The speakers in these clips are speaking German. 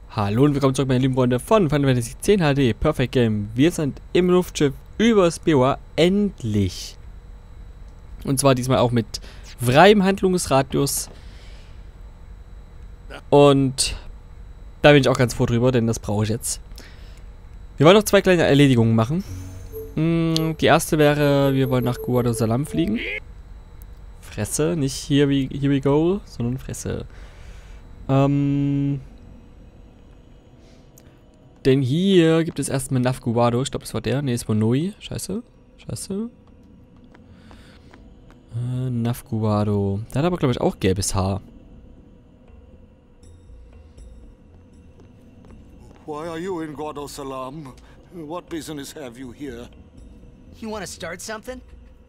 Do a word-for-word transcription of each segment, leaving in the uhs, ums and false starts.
Hallo und willkommen zurück, meine lieben Freunde von Final Fantasy X H D Perfect Game. Wir sind im Luftschiff übers Biwa, endlich. Und zwar diesmal auch mit freiem Handlungsradius. Und da bin ich auch ganz froh drüber, denn das brauche ich jetzt. Wir wollen noch zwei kleine Erledigungen machen. Die erste wäre, wir wollen nach Guado Salam fliegen. Fresse, nicht here we, here we go, sondern Fresse. Ähm... Denn hier gibt es erstmal Naf Guado. Ich glaube, das war der. Ne, es war Nui. Scheiße. Scheiße. Äh, Naf Guado. Der hat aber, glaube ich, auch gelbes Haar. Why are you in Guado Salam? What business have you here? You want to start something?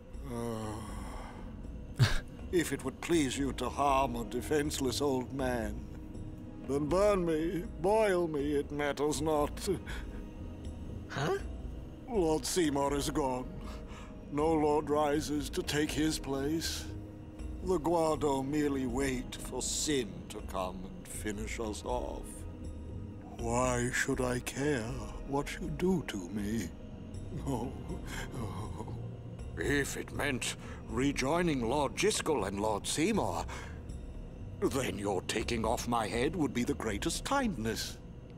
Uh, if it would please you to harm a defenseless old man, then burn me, boil me, it matters not. Huh? Lord Seymour is gone. No lord rises to take his place. The Guado merely wait for sin to come and finish us off. Why should I care what you do to me? Oh, oh. If it meant rejoining Lord Jiskel and Lord Seymour, then your taking off my head would be the greatest kindness.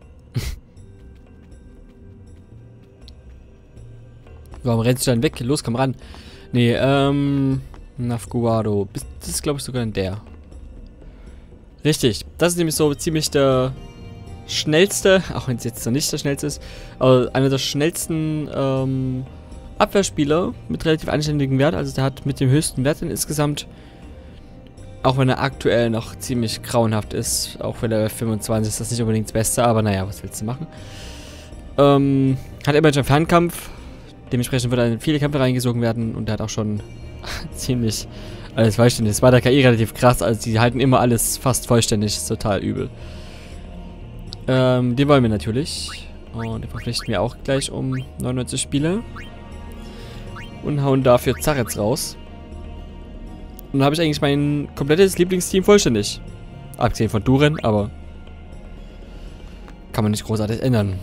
Warum rennst du dann weg? Los, komm ran. Nee, ähm... Naf Guado. Das ist, glaube ich, sogar der. Richtig. Das ist nämlich so ziemlich der schnellste, auch wenn es jetzt noch nicht der schnellste ist, aber einer der schnellsten ähm, Abwehrspieler mit relativ anständigem Wert. Also der hat mit dem höchsten Wert insgesamt, auch wenn er aktuell noch ziemlich grauenhaft ist, auch wenn er fünfundzwanzig ist, das nicht unbedingt das Beste, aber naja, was willst du machen? Ähm, hat immerhin schon Fernkampf, dementsprechend wird er in viele Kämpfe reingesogen werden und er hat auch schon ziemlich alles vollständig. Das war der K I relativ krass, also die halten immer alles fast vollständig, ist total übel. Ähm, den wollen wir natürlich. Und den verpflichten wir auch gleich um neunundneunzig Spiele. Und hauen dafür Zarets raus. Und dann habe ich eigentlich mein komplettes Lieblingsteam vollständig. Abgesehen von Duren, aber kann man nicht großartig ändern.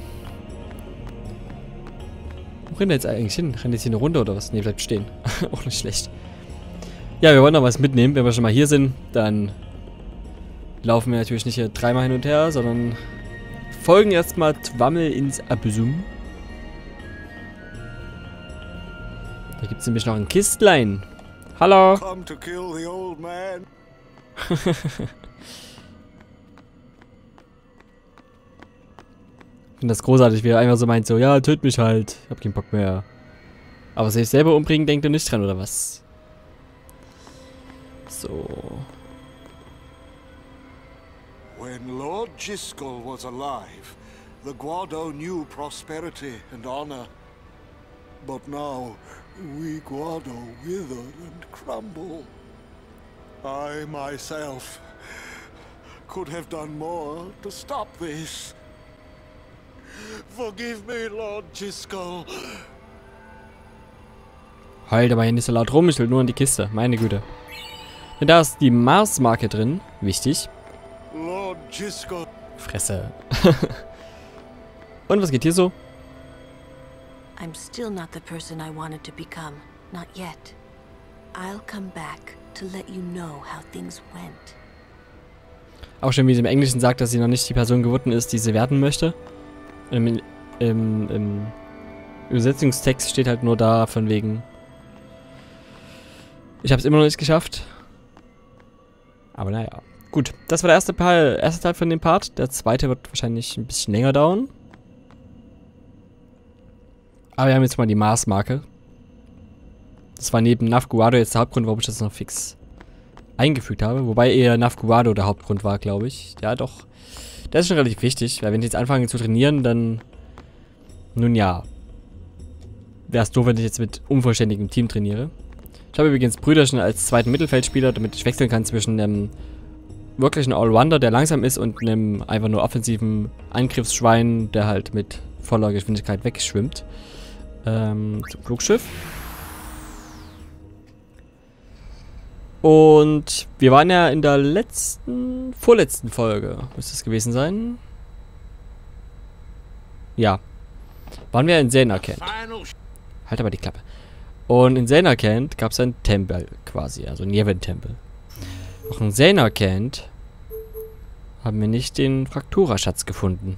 Wo rennt er jetzt eigentlich hin? Rennt jetzt hier eine Runde oder was? Ne, bleibt stehen. Auch nicht schlecht. Ja, wir wollen noch was mitnehmen. Wenn wir schon mal hier sind, dann laufen wir natürlich nicht hier dreimal hin und her, sondern folgen erstmal Twammel ins Abysum. Da gibt es nämlich noch ein Kistlein. Hallo. Come to kill the old man. Ich finde das großartig, wie er einfach so meint, so, ja, töt mich halt. Ich hab keinen Bock mehr. Aber sich selber umbringen, denkt er nicht dran, oder was? So. When Lord Jiskel was alive, the Guado knew prosperity and honor. But now, we Guado wither and crumble. I myself could have done more to stop this. Forgive me, Lord Jiskel. Halt aber hier nicht so laut rum, ich will nur in die Kiste. Meine Güte. Und da ist die Mars-Marke drin. Wichtig. Lord Jiskel. Fresse. Und was geht hier so? I'm still not the person I wanted to become. Not yet. I'll come back to let you know how things went. Auch schon wie sie im Englischen sagt, dass sie noch nicht die Person geworden ist, die sie werden möchte. Im, im, im Übersetzungstext steht halt nur da, von wegen: Ich habe es immer noch nicht geschafft. Aber naja. Gut, das war der erste Teil, erste Teil von dem Part. Der zweite wird wahrscheinlich ein bisschen länger dauern. Aber wir haben jetzt mal die Mars-Marke. Das war neben Naf Guado jetzt der Hauptgrund, warum ich das noch fix eingefügt habe. Wobei eher Naf Guado der Hauptgrund war, glaube ich. Ja, doch. Das ist schon relativ wichtig, weil wenn ich jetzt anfange zu trainieren, dann... Nun ja. Wäre es doof, wenn ich jetzt mit unvollständigem Team trainiere. Ich habe übrigens Brüderchen als zweiten Mittelfeldspieler, damit ich wechseln kann zwischen einem wirklichen Allrounder, der langsam ist, und einem einfach nur offensiven Angriffsschwein, der halt mit voller Geschwindigkeit wegschwimmt. Ähm, zum Flugschiff. Und wir waren ja in der letzten, vorletzten Folge, müsste es gewesen sein. ja, waren wir in Zanarkand. Halt aber die Klappe. Und in Zanarkand gab es einen Tempel quasi, also einen Yevon-Tempel. Auch in Zanarkand haben wir nicht den Fraktura-Schatz gefunden.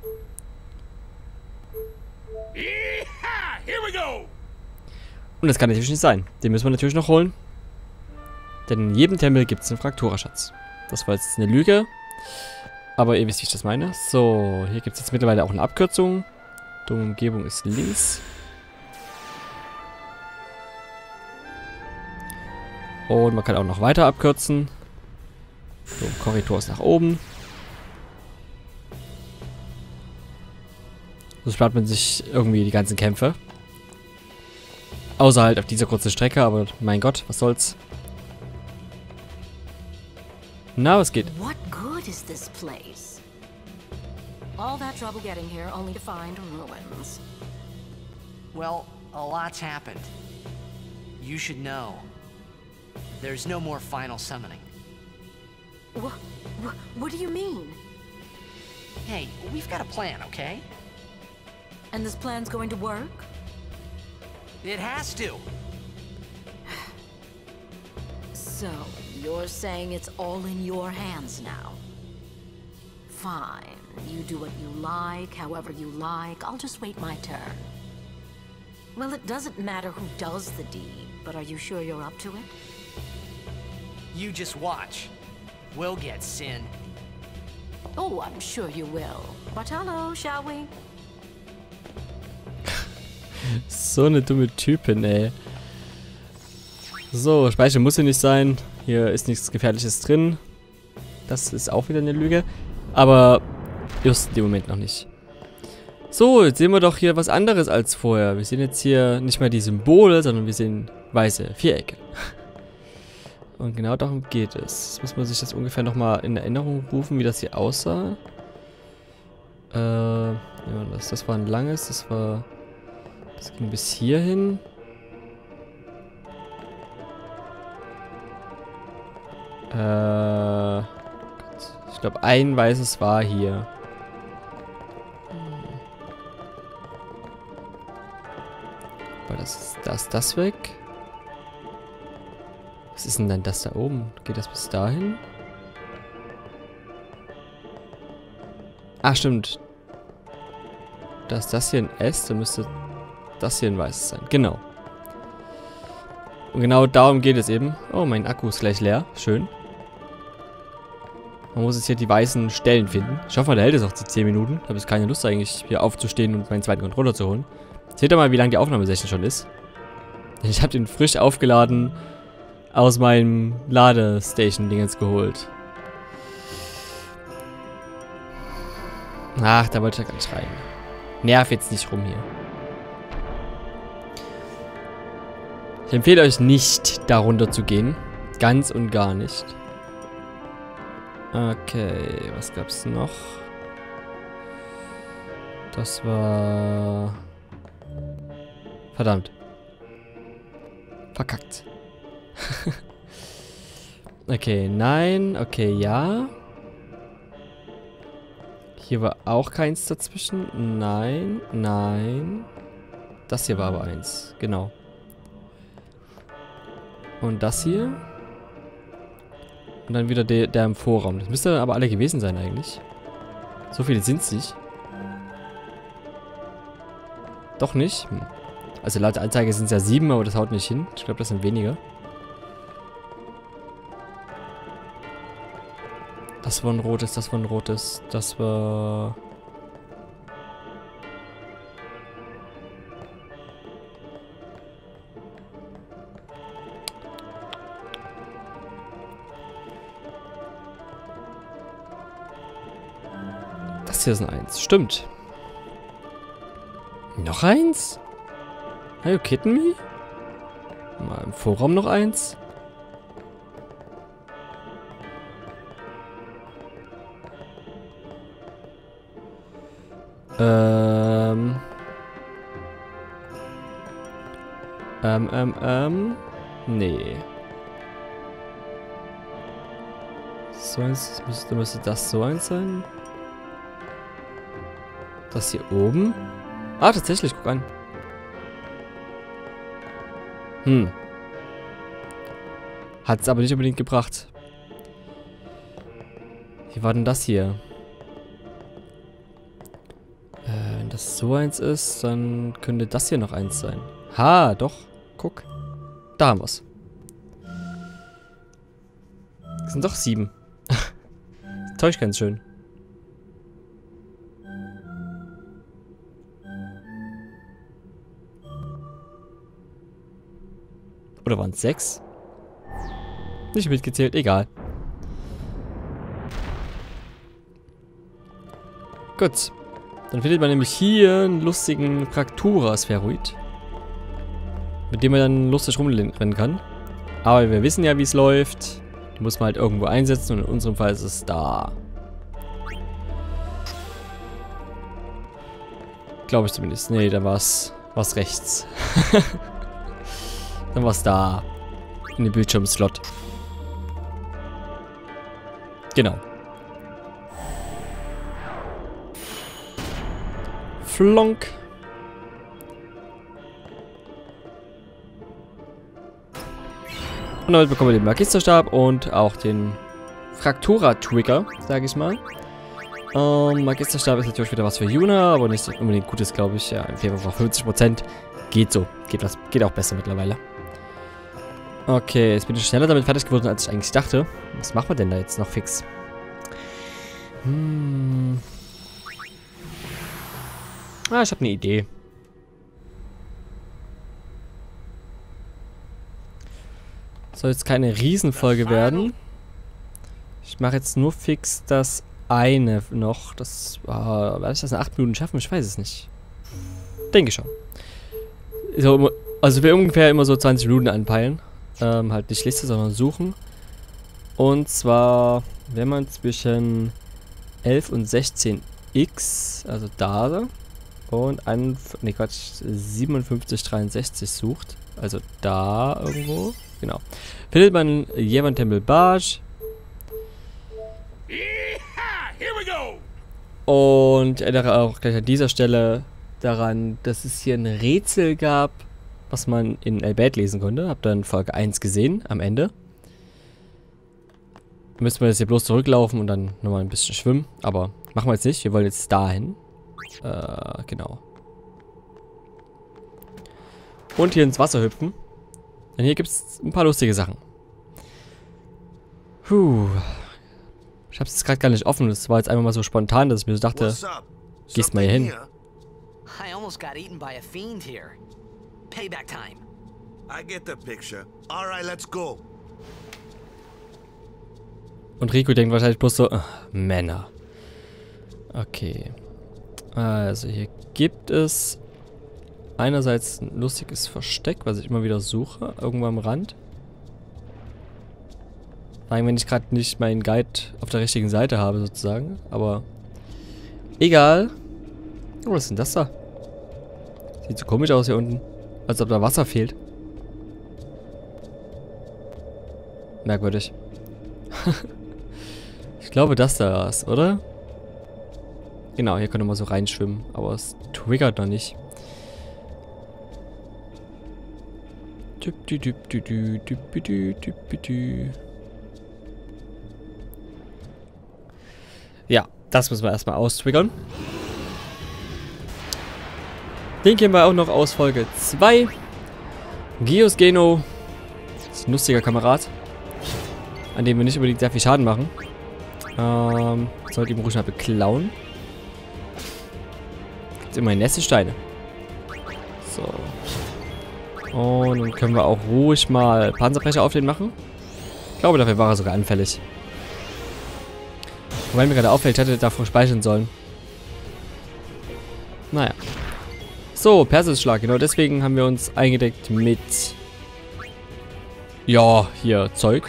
Und das kann natürlich nicht sein. Den müssen wir natürlich noch holen. Denn in jedem Tempel gibt es einen Fraktura-Schatz. Das war jetzt eine Lüge. Aber ihr wisst, wie ich das meine. So, hier gibt es jetzt mittlerweile auch eine Abkürzung. Die Umgebung ist links. Und man kann auch noch weiter abkürzen. So, Korridor ist nach oben. So spart man sich irgendwie die ganzen Kämpfe. Außer halt auf dieser kurzen Strecke, aber mein Gott, was soll's. Na, was geht? What good is this place? All that trouble getting here only to find ruins. Well, a lot's happened. You should know. There's no more final summoning. What, what, what do you mean? Hey, we've got a plan, okay? And this plan's going to work? It has to. So, you're saying it's all in your hands now? Fine. You do what you like, however you like. I'll just wait my turn. Well, it doesn't matter who does the deed, but are you sure you're up to it? You just watch. We'll get Sin. Oh, I'm sure you will. Bartolo, shall we? So eine dumme Typin, ey. So, Speicher muss hier nicht sein. Hier ist nichts Gefährliches drin. Das ist auch wieder eine Lüge. Aber just in dem Moment noch nicht. So, jetzt sehen wir doch hier was anderes als vorher. Wir sehen jetzt hier nicht mehr die Symbole, sondern wir sehen weiße Vierecke. Und genau darum geht es. Jetzt muss man sich das ungefähr nochmal in Erinnerung rufen, wie das hier aussah. Äh, ja, das, das war ein langes, das war... Das ging bis hierhin. Äh, ich glaube, ein weißes war hier. Aber das ist das, das weg. Was ist denn dann das da oben? Geht das bis dahin? Ach, stimmt. Da ist das hier ein S, dann müsste das hier ein weißes sein. Genau. Und genau darum geht es eben. Oh, mein Akku ist gleich leer. Schön. Man muss jetzt hier die weißen Stellen finden. Ich hoffe mal, der hält es auch die zehn Minuten. Ich habe jetzt keine Lust eigentlich, hier aufzustehen und meinen zweiten Controller zu holen. Seht ihr mal, wie lange die Aufnahmesession schon ist. Ich habe den frisch aufgeladen aus meinem Ladestation-Ding jetzt geholt. Ach, da wollte ich ja gar nicht rein. Nerv jetzt nicht rum hier. Ich empfehle euch nicht, darunter zu gehen. Ganz und gar nicht. Okay, was gab's noch? Das war... Verdammt. Verkackt. Okay, nein. Okay, ja. Hier war auch keins dazwischen. Nein, nein. Das hier war aber eins. Genau. Und das hier. Und dann wieder der, der im Vorraum. Das müsste aber alle gewesen sein eigentlich. So viele sind es nicht. Doch nicht. Hm. Also laut Anzeige sind es ja sieben, aber das haut nicht hin. Ich glaube, das sind weniger. Das war ein rotes, das war ein rotes. Das war... Das hier ist ein Eins. Stimmt. Noch eins? Are you kidding me? Mal im Vorraum noch eins. Ähm. Ähm, ähm, ähm. Nee. So eins, müsste, müsste das so eins sein? Das hier oben? Ah, tatsächlich, guck an. Hm. Hat es aber nicht unbedingt gebracht. Wie war denn das hier? Äh, wenn das so eins ist, dann könnte das hier noch eins sein. Ha, doch. Guck. Da haben wir's. Das sind doch sieben. Das täuscht ganz schön. Oder waren es sechs? Nicht mitgezählt, egal. Gut. Dann findet man nämlich hier einen lustigen Fraktura-Spheroid. Mit dem man dann lustig rumrennen kann. Aber wir wissen ja, wie es läuft. Die muss man halt irgendwo einsetzen und in unserem Fall ist es da. Glaube ich zumindest. Nee, da war es rechts. Dann war es da. In dem Bildschirmslot. Genau. Flonk. Und damit bekommen wir den Magisterstab und auch den Fraktura-Trigger, sage ich mal. Ähm, Magisterstab ist natürlich wieder was für Yuna, aber nicht unbedingt Gutes, glaube ich. Ja, im Februar fünfzig Prozent. Geht so. Geht, was, geht auch besser mittlerweile. Okay, jetzt bin ich schneller damit fertig geworden, als ich eigentlich dachte. Was machen wir denn da jetzt noch fix? Hm. Ah, ich habe eine Idee. Soll jetzt keine Riesenfolge werden. Ich mache jetzt nur fix das eine noch. Das, oh, werde ich das in acht Minuten schaffen? Ich weiß es nicht. Denke schon. So, also wir ungefähr immer so zwanzig Minuten anpeilen. Ähm, halt nicht Liste, sondern suchen. Und zwar, wenn man zwischen elf und sechzehn x, also da, und ein, nee, Quatsch, siebenundfünfzig dreiundsechzig sucht, also da irgendwo, genau, findet man Yevan Temple Barge. Und ich erinnere auch gleich an dieser Stelle daran, dass es hier ein Rätsel gab, was man in El-Bad lesen konnte. Hab dann Folge eins gesehen, am Ende. Müssen wir jetzt hier bloß zurücklaufen und dann nochmal ein bisschen schwimmen. Aber machen wir jetzt nicht, wir wollen jetzt dahin. Äh, genau. Und hier ins Wasser hüpfen. Denn hier gibt es ein paar lustige Sachen. Puh. Ich hab's jetzt gerade gar nicht offen. Das war jetzt einfach mal so spontan, dass ich mir so dachte, gehst mal hier hin. I almost got eaten by a fiend here. Payback time. I get the picture. All right, let's go. Und Rico denkt wahrscheinlich bloß so, ach, Männer. Okay. Also hier gibt es einerseits ein lustiges Versteck, was ich immer wieder suche, irgendwo am Rand. Vor allem, wenn ich gerade nicht meinen Guide auf der richtigen Seite habe, sozusagen. Aber egal. Oh, was ist denn das da? Sieht so komisch aus hier unten. Als ob da Wasser fehlt. Merkwürdig. Ich glaube, das da ist, oder? Genau, hier könnte man so reinschwimmen. Aber es triggert noch nicht. Ja, das müssen wir erstmal austriggern. Den kennen wir auch noch aus Folge zwei. Geos Geno. Das ist ein lustiger Kamerad. An dem wir nicht unbedingt sehr viel Schaden machen. Ähm, sollte ihm ruhig mal beklauen. Gibt immerhin nässe Steine. So. Und dann können wir auch ruhig mal Panzerbrecher auf den machen. Ich glaube, dafür war er sogar anfällig. Wobei mir gerade auffällt, ich hätte davor speichern sollen. Naja. So, Perseusschlag. Genau deswegen haben wir uns eingedeckt mit... Ja, hier, Zeug.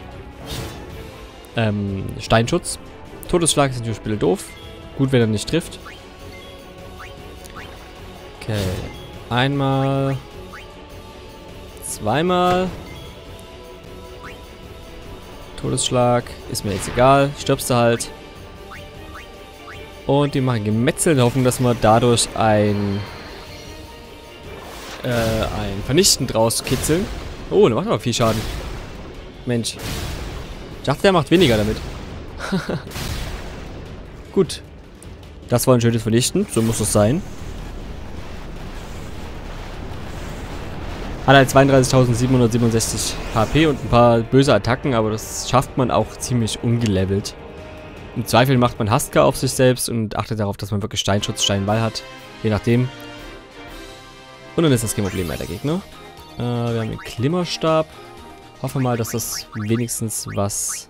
Ähm, Steinschutz. Todesschlag ist natürlich ein bisschen doof. Gut, wenn er nicht trifft. Okay. Einmal. Zweimal. Todesschlag. Ist mir jetzt egal. Stirbst du halt. Und die machen Gemetzel in der Hoffnung, dass wir dadurch ein äh, ein Vernichtend rauskitzeln. Oh, der macht aber viel Schaden. Mensch. Ich dachte, der macht weniger damit. Gut. Das war ein schönes Vernichten. So muss es sein. Hat halt zweiunddreißigtausendsiebenhundertsiebenundsechzig H P und ein paar böse Attacken, aber das schafft man auch ziemlich ungelevelt. Im Zweifel macht man Hustka auf sich selbst und achtet darauf, dass man wirklich Steinschutz, Steinwall hat. Je nachdem. Und dann ist das kein Problem mehr, der Gegner. Äh, wir haben den Klimmerstab. Hoffen wir mal, dass das wenigstens was...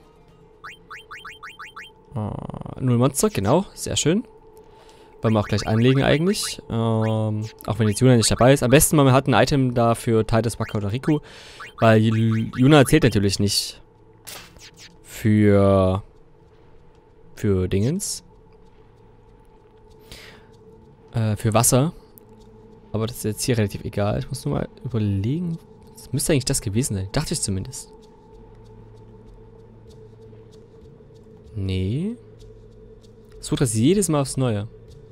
Äh, null Monster, genau. Sehr schön. Wollen wir auch gleich anlegen eigentlich. Ähm, auch wenn jetzt Yuna nicht dabei ist. Am besten man hat ein Item da für Titus, Wakka oder Riku. Weil Yuna zählt natürlich nicht für... für Dingens. Äh, für Wasser. Aber das ist jetzt hier relativ egal. Ich muss nur mal überlegen. Das müsste eigentlich das gewesen sein. Dachte ich zumindest. Nee. Sucht das jedes Mal aufs Neue.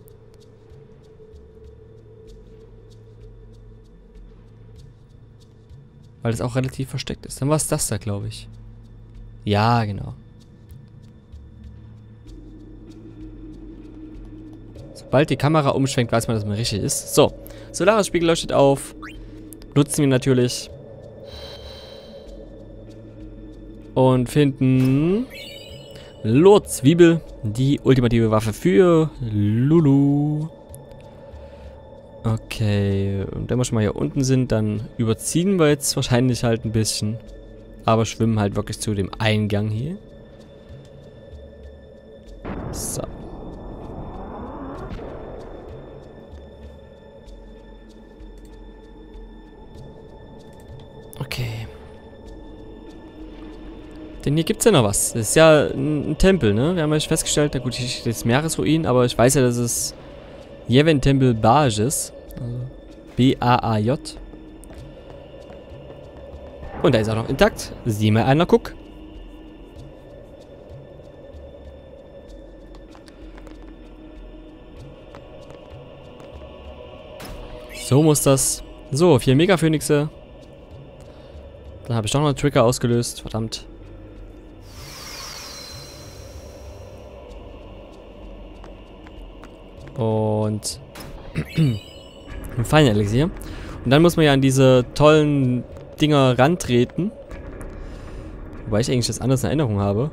Weil das auch relativ versteckt ist. Dann war es das da, glaube ich. Ja, genau. Sobald die Kamera umschwenkt, weiß man, dass man richtig ist. So. Solaris-Spiegel leuchtet auf. Nutzen wir natürlich. Und finden Lordzwiebel, die ultimative Waffe für Lulu. Okay, und wenn wir schon mal hier unten sind, dann überziehen wir jetzt wahrscheinlich halt ein bisschen. Aber schwimmen halt wirklich zu dem Eingang hier. So. Okay. Denn hier gibt es ja noch was. Das ist ja ein, ein Tempel, ne? Wir haben ja festgestellt, na gut, hier steht jetzt Meeresruin, aber ich weiß ja, dass es Yevon-Tempel Baj ist. Also B A A J. Und der ist auch noch intakt. Sieh mal einer, guck. So muss das. So, vier Mega-Phönixe. Dann habe ich doch noch einen Trigger ausgelöst. Verdammt. Und ein Final Elixier. Und dann muss man ja an diese tollen Dinger rantreten. Wobei ich eigentlich das anders in Erinnerung habe.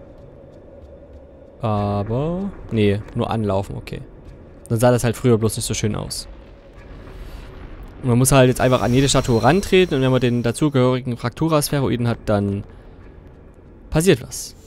Aber... Nee, nur anlaufen, okay. Dann sah das halt früher bloß nicht so schön aus. Und man muss halt jetzt einfach an jede Statue rantreten und wenn man den dazugehörigen Fraktura-Spheroiden hat, dann passiert was.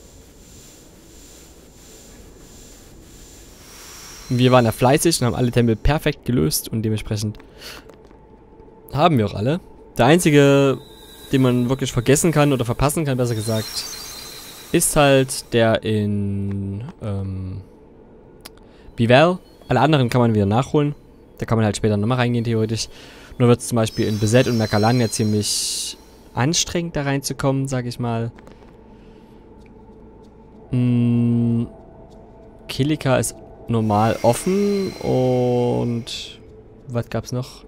Wir waren ja fleißig und haben alle Tempel perfekt gelöst und dementsprechend haben wir auch alle. Der einzige, den man wirklich vergessen kann oder verpassen kann, besser gesagt, ist halt der in ähm, Bivel. Alle anderen kann man wieder nachholen. Da kann man halt später nochmal reingehen, theoretisch. Nur wird es zum Beispiel in Beset und Merkalan ja ziemlich anstrengend, da reinzukommen, sag ich mal. Hm, Kilika ist normal offen und was gab's noch?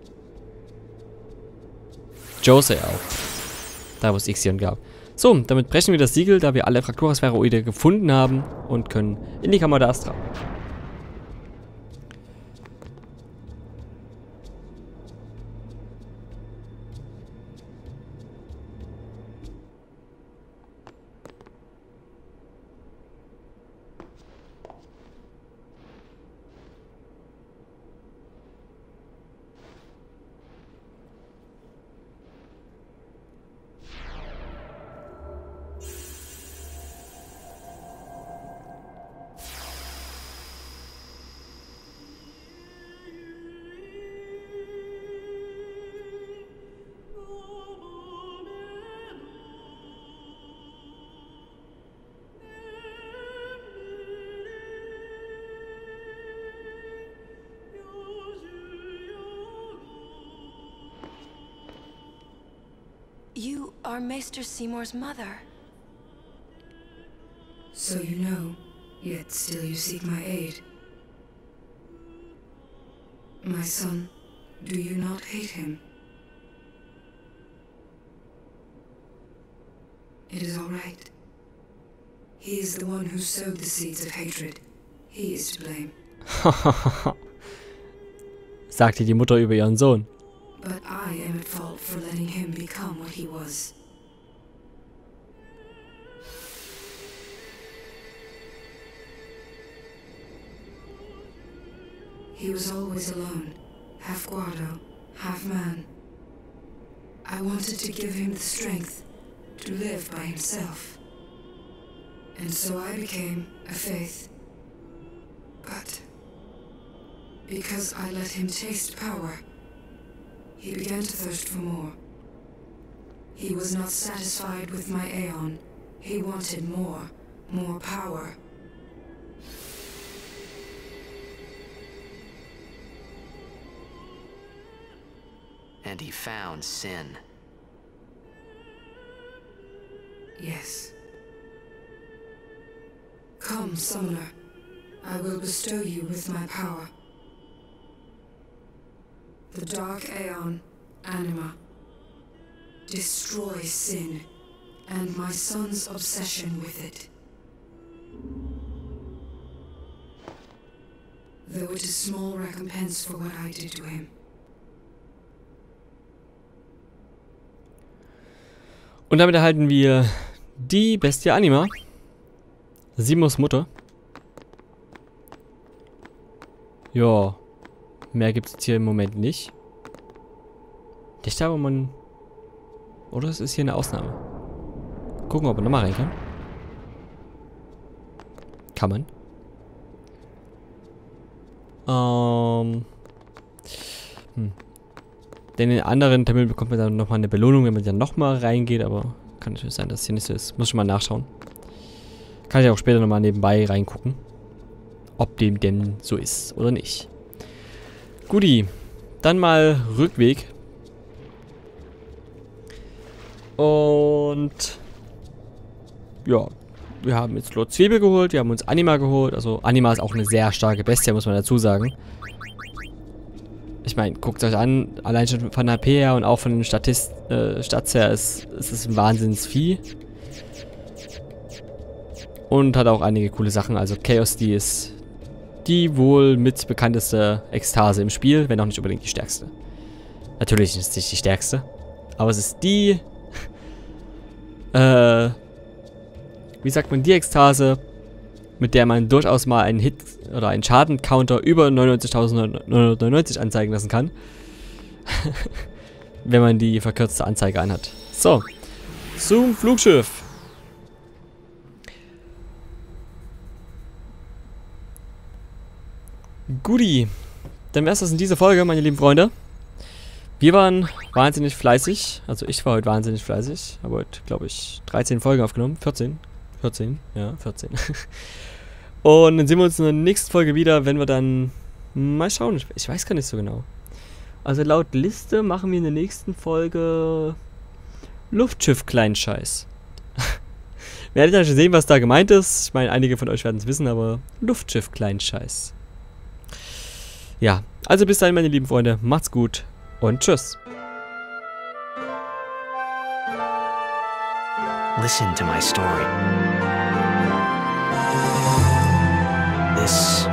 Jose auch. Da wo es Ixion gab. So, damit brechen wir das Siegel, da wir alle Fraktura-Spheroide gefunden haben und können in die Kammer der Astra. You are Maester Seymour's mother. So you know, yet still you seek my aid. My son, do you not hate him? It is all right. He is the one who sowed the seeds of hatred. He is to blame. Sagte die Mutter über ihren Sohn. But I am at fault for letting him become what he was. He was always alone, half Guado, half man. I wanted to give him the strength to live by himself. And so I became a faith. But because I let him taste power, he began to thirst for more. He was not satisfied with my Aeon. He wanted more, more power. And he found Sin. Yes. Come, Summoner. I will bestow you with my power. The Dark Aeon, Anima. Destroy Sin, and my son's obsession with it. Though it is small recompense for what I did to him. Und damit erhalten wir die Bestie Anima. Simos Mutter. Ja. Mehr gibt es jetzt hier im Moment nicht. Ich glaube, man... Oder es ist hier eine Ausnahme. Gucken, ob man nochmal rein kann. Kann man. Ähm... Hm. Denn in den anderen Tempeln bekommt man dann nochmal eine Belohnung, wenn man dann nochmal reingeht, aber kann natürlich sein, dass es hier nicht so ist. Muss schon mal nachschauen. Kann ich auch später nochmal nebenbei reingucken. Ob dem denn so ist oder nicht. Guti. Dann mal Rückweg. Und... Ja. Wir haben jetzt Lord Zwiebel geholt. Wir haben uns Anima geholt. Also Anima ist auch eine sehr starke Bestie, muss man dazu sagen. Ich meine, guckt euch an, allein schon von H P her und auch von den Statist, äh, Stats her ist, ist es ein Wahnsinnsvieh. Und hat auch einige coole Sachen. Also Chaos, die ist die wohl mit bekannteste Ekstase im Spiel, wenn auch nicht unbedingt die stärkste. Natürlich ist es nicht die stärkste, aber es ist die, äh, wie sagt man, die Ekstase, mit der man durchaus mal einen Hit oder einen Schaden-Counter über neunundneunzigtausendneunhundertneunundneunzig anzeigen lassen kann. Wenn man die verkürzte Anzeige anhat. So. Zum Flugschiff. Guti. Dann wär's das in dieser Folge, meine lieben Freunde. Wir waren wahnsinnig fleißig. Also ich war heute wahnsinnig fleißig. Habe heute, glaube ich, dreizehn Folgen aufgenommen. vierzehn. vierzehn. Ja, vierzehn. Und dann sehen wir uns in der nächsten Folge wieder, wenn wir dann... Mal schauen, ich weiß gar nicht so genau. Also laut Liste machen wir in der nächsten Folge... Luftschiff-Kleinscheiß. Werdet ihr schon sehen, was da gemeint ist. Ich meine, einige von euch werden es wissen, aber Luftschiff-Kleinscheiß. Ja, also bis dahin, meine lieben Freunde. Macht's gut und tschüss. Listen to my story. This